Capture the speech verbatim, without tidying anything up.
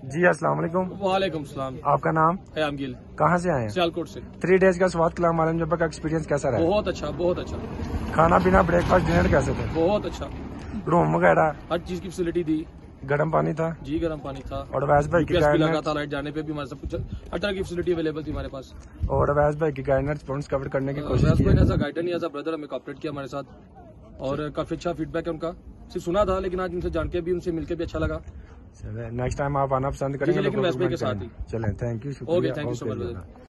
जी अस्सलाम वालेकुम। वालेकुम सलाम। आपका नाम? क़याम गिल। कहाँ से आए हैं? सियालकोट से। थ्री डेज का स्वाद कलाम आलम जब्बा का एक्सपीरियंस कैसा रहा? बहुत अच्छा, बहुत अच्छा। खाना पीना ब्रेकफास्ट डिनर कैसे थे? बहुत अच्छा। रूम वगैरह हर चीज की फैसिलिटी दी। गर्म पानी था? जी गर्म पानी था। और अवैस भाई की लगा था, लाइट जाने पे भी हमारे सब कुछ हर तरह की फैसिलिटी अवेलेबल थी हमारे पास। और अवैस भाई की गाइडेंस पॉइंट्स कवर करने की कोशिश की? ऐसा गाइडर नहीं, ऐसा ब्रदर हमें कॉपरेट किया हमारे साथ और काफी अच्छा फीडबैक है उनका। सिर्फ सुना था लेकिन आज उनसे जान के भी उनसे मिलकर भी अच्छा लगा। चले नेक्स्ट टाइम आप आना पसंद करेंगे? लेकिन वैसे के साथ ही। चलें, thank you, okay, thank you so much.